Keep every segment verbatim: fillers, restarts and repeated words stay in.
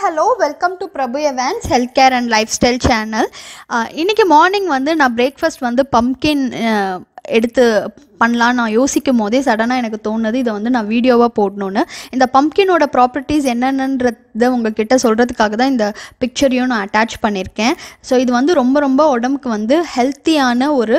hello, welcome to PRABUEVAN'S healthcare and lifestyle channel. இன்னைக்கு morning வந்து நான் பிரேக்ஃபாஸ்ட் வந்து பம்ப்கின் எடுத்து பண்ணலாம் நான் யோசிக்கும் போதே சடனாக எனக்கு தோணுது இதை வந்து நான் வீடியோவாக போடணுன்னு. இந்த பம்ப்கினோட ப்ராப்பர்ட்டிஸ் என்னென்னன்றதை உங்ககிட்ட சொல்கிறதுக்காக தான் இந்த பிக்சரையும் நான் அட்டாச் பண்ணியிருக்கேன். ஸோ இது வந்து ரொம்ப ரொம்ப உடம்புக்கு வந்து ஹெல்த்தியான ஒரு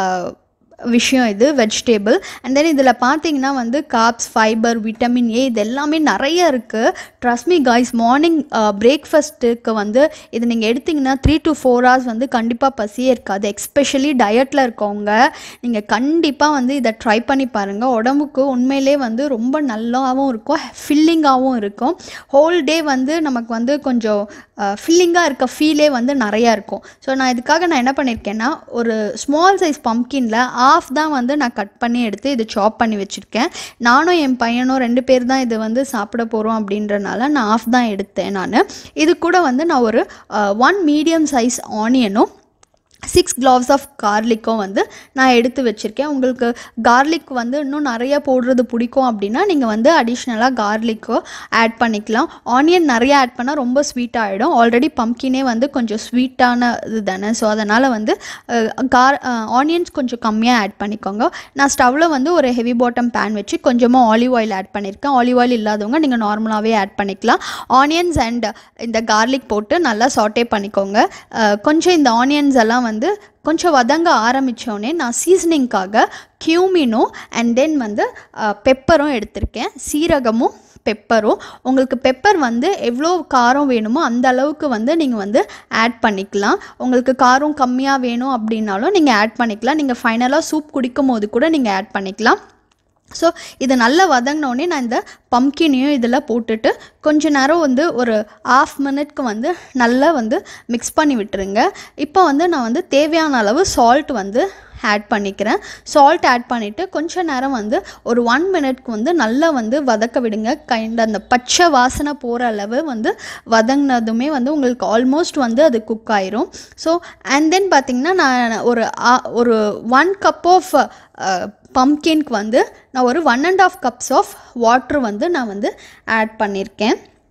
விஷயம் இது வெஜிடேபிள். அண்ட் தென் இதில் பார்த்தீங்கன்னா வந்து கார்ப்ஸ், ஃபைபர், விட்டமின் ஏ இது எல்லாமே நிறைய இருக்குது. ட்ரஸ்ட் மீ காய்ஸ், மார்னிங் பிரேக்ஃபாஸ்ட்டுக்கு வந்து இது நீங்கள் எடுத்திங்கன்னா த்ரீ டு ஃபோர் ஹவர்ஸ் வந்து கண்டிப்பாக பசியே இருக்காது. எக்ஸ்பெஷலி டயட்டில் இருக்கவங்க நீங்கள் கண்டிப்பாக வந்து இதை ட்ரை பண்ணி பாருங்கள். உடம்புக்கு உண்மையிலே வந்து ரொம்ப நல்லாவும் இருக்கும், ஃபில்லிங்காகவும் இருக்கும். ஹோல் டே வந்து நமக்கு வந்து கொஞ்சம் ஃபில்லிங்காக இருக்க ஃபீலே வந்து நிறையா இருக்கும். ஸோ நான் இதுக்காக நான் என்ன பண்ணியிருக்கேன்னா ஒரு ஸ்மால் சைஸ் பம்ப்கினில் ஆஃப் தான் வந்து நான் கட் பண்ணி எடுத்து இது சாப் பண்ணி வச்சுருக்கேன். நானும் என் பையனும் ரெண்டு பேர் தான் இது வந்து சாப்பிட போகிறோம் அப்படின்றனால நான் ஆஃப் தான் எடுத்தேன். நான் இது கூட வந்து நான் ஒரு ஒன் மீடியம் சைஸ் ஆனியனும் சிக்ஸ் கிளாவ்ஸ் ஆஃப் கார்லிக்கும் வந்து நான் எடுத்து வச்சுருக்கேன். உங்களுக்கு கார்லிக் வந்து இன்னும் நிறையா போடுறது பிடிக்கும் அப்படின்னா நீங்கள் வந்து அடிஷ்னலாக கார்லிக்கோ ஆட் பண்ணிக்கலாம். ஆனியன் நிறையா ஆட் பண்ணால் ரொம்ப ஸ்வீட் ஆகிடும். ஆல்ரெடி பம்ப்கினே வந்து கொஞ்சம் ஸ்வீட்டான இது தானே. ஸோ அதனால் வந்து கார் ஆனியன்ஸ் கொஞ்சம் கம்மியாக ஆட் பண்ணிக்கோங்க. நான் ஸ்டவ்வில் வந்து ஒரு ஹெவி பாட்டம் பேன் வச்சு கொஞ்சமாக ஆலிவ் ஆயில் ஆட் பண்ணியிருக்கேன். ஆலிவ் ஆயில் இல்லாதவங்க நீங்கள் நார்மலாகவே ஆட் பண்ணிக்கலாம். ஆனியன்ஸ் அண்ட் இந்த கார்லிக் போட்டு நல்லா சாட்டே பண்ணிக்கோங்க. கொஞ்சம் இந்த ஆனியன்ஸ் எல்லாம் வந்து கொஞ்சம் வதங்க ஆரம்பித்தோடனே நான் சீசனிங்காக கியூமினும் அண்ட் தென் வந்து பெப்பரும் எடுத்திருக்கேன். சீரகமும் பெப்பரும். உங்களுக்கு பெப்பர் வந்து எவ்வளோ காரம் வேணுமோ அந்த அளவுக்கு வந்து நீங்கள் வந்து ஆட் பண்ணிக்கலாம். உங்களுக்கு காரம் கம்மியாக வேணும் அப்படின்னாலும் நீங்கள் ஆட் பண்ணிக்கலாம். நீங்கள் ஃபைனலாக சூப் குடிக்கும் போது கூட நீங்கள் ஆட் பண்ணிக்கலாம். ஸோ இது நல்லா வதங்கினோடனே நான் இந்த பம்ப்கினையும் இதில் போட்டுட்டு கொஞ்ச நேரம் வந்து ஒரு ஆஃப் மினிட்க்கு வந்து நல்லா வந்து மிக்ஸ் பண்ணி விட்டுருங்க. இப்போ வந்து நான் வந்து தேவையான அளவு சால்ட் வந்து ஆட் பண்ணிக்கிறேன். சால்ட் ஆட் பண்ணிவிட்டு கொஞ்ச நேரம் வந்து ஒரு ஒன் மினிட்க்கு வந்து நல்லா வந்து வதக்க விடுங்க. கைண்ட் அந்த பச்சை வாசனை போகிற அளவு வந்து வதங்கினதுமே வந்து உங்களுக்கு ஆல்மோஸ்ட் வந்து அது குக் ஆயிரும். ஸோ அண்ட் தென் பார்த்திங்கன்னா நான் ஒரு ஒரு ஒன் கப் ஆஃப் பம்ப்கின்க்கு வந்து நான் ஒரு one and half cups of water வந்து நான் வந்து ஆட் பண்ணியிருக்கேன்.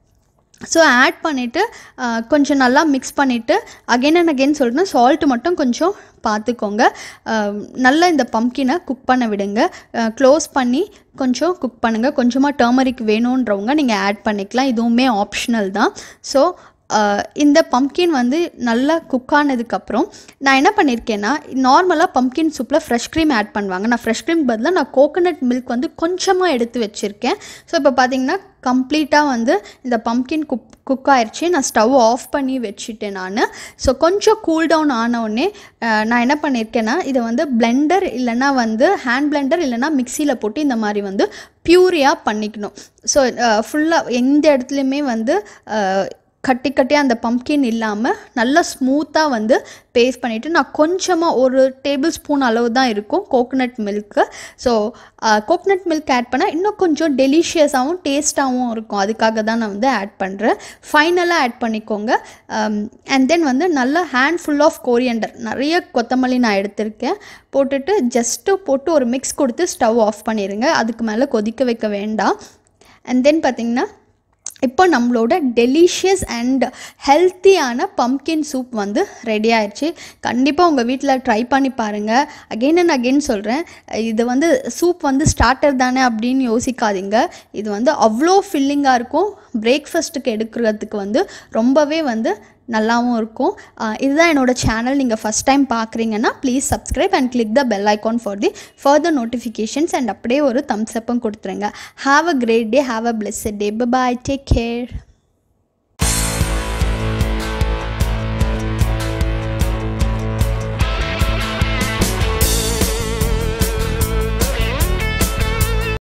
ஸோ ஆட் பண்ணிவிட்டு கொஞ்சம் நல்லா மிக்ஸ் பண்ணிவிட்டு அகெயின் அண்ட் அகெயின் சொல்லிட்டு சால்ட்டு மட்டும் கொஞ்சம் பார்த்துக்கோங்க. நல்லா இந்த பம்ப்கினை குக் பண்ண விடுங்க. க்ளோஸ் பண்ணி கொஞ்சம் குக் பண்ணுங்கள். கொஞ்சமாக டர்மரிக் வேணுன்றவங்க நீங்கள் ஆட் பண்ணிக்கலாம். இதுவுமே ஆப்ஷனல் தான். ஸோ இந்த பம்ப்கின் வந்து நல்லா குக் ஆனதுக்கப்புறம் நான் என்ன பண்ணியிருக்கேன்னா நார்மலாக பம்ப்கின் சூப்பில் ஃப்ரெஷ் க்ரீம் ஆட் பண்ணுவாங்க. நான் ஃப்ரெஷ் க்ரீம் பதிலாக நான் கோகோனட் மில்க் வந்து கொஞ்சமாக எடுத்து வச்சுருக்கேன். ஸோ இப்போ பார்த்திங்கன்னா கம்ப்ளீட்டாக வந்து இந்த பம்ப்கின் குக் குக் ஆயிடுச்சு. நான் ஸ்டவ் ஆஃப் பண்ணி வச்சுட்டேன் நான். ஸோ கொஞ்சம் கூல் டவுன் ஆனவுடனே நான் என்ன பண்ணியிருக்கேன்னா இதை வந்து பிளெண்டர் இல்லைனா வந்து ஹேண்ட் பிளெண்டர் இல்லைனா மிக்சியில் போட்டு இந்த மாதிரி வந்து ப்யூரியாக பண்ணிக்கணும். ஸோ ஃபுல்லாக எந்த இடத்துலையுமே வந்து கட்டி கட்டியாக அந்த பம்ப்கின் இல்லாமல் நல்லா ஸ்மூத்தாக வந்து பேஸ்ட் பண்ணிவிட்டு நான் கொஞ்சமாக ஒரு டேபிள் ஸ்பூன் அளவு தான் இருக்கும் coconut milk. So coconut milk add பண்ணால் இன்னும் கொஞ்சம் டெலிஷியஸாகவும் டேஸ்ட்டாகவும் இருக்கும். அதுக்காக தான் நான் வந்து ஆட் பண்ணுறேன். ஃபைனலாக ஆட் பண்ணிக்கோங்க. அண்ட் தென் வந்து நல்லா ஹேண்ட் ஃபுல் ஆஃப் கோரியண்டர் நிறைய கொத்தமல்லி நான் எடுத்திருக்கேன் போட்டுட்டு ஜஸ்ட்டு போட்டு ஒரு மிக்ஸ் கொடுத்து ஸ்டவ் ஆஃப் பண்ணிடுங்க. அதுக்கு மேலே கொதிக்க வைக்க வேண்டாம். அண்ட் தென் பார்த்திங்கன்னா இப்போ நம்மளோட டெலிஷியஸ் அண்ட் ஹெல்த்தியான பம்ப்கின் சூப் வந்து ரெடி ஆயிடுச்சு. கண்டிப்பாக உங்கள் வீட்டில் ட்ரை பண்ணி பாருங்கள். அகெயின் அண்ட் அகெயின் சொல்கிறேன், இது வந்து சூப் வந்து ஸ்டார்டர் தானே அப்படின்னு யோசிக்காதீங்க. இது வந்து அவ்வளோ ஃபில்லிங்காக இருக்கும். பிரேக்ஃபாஸ்ட்டுக்கு எடுக்கிறதுக்கு வந்து ரொம்பவே வந்து நல்லாவும் இருக்கும். இதுதான் என்னோடய சேனல். நீங்கள் ஃபஸ்ட் டைம் பார்க்குறீங்கன்னா please subscribe and click the bell icon for the further notifications and அப்படியே ஒரு தம்ஸ் அப்பும் கொடுத்துருங்க. Have a great day, have a blessed day. Bye, take care.